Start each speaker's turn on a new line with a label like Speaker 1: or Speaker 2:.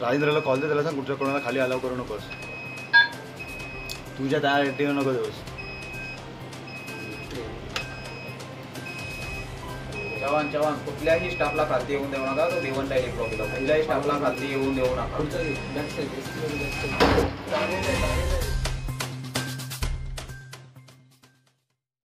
Speaker 1: राजेंद्रला call दे, त्याला सांग कुठच्या कोणाला खाली अलाव करू नकोस. तुझ्या त्या ऍक्टिव्ह नको देऊस.
Speaker 2: जवान कुठल्याही स्टाफला खालती येऊन देऊ नका. तो भिवंडा इलेक्ट्रॉनिकला कुठल्याही स्टाफला खालती येऊन देऊ नका.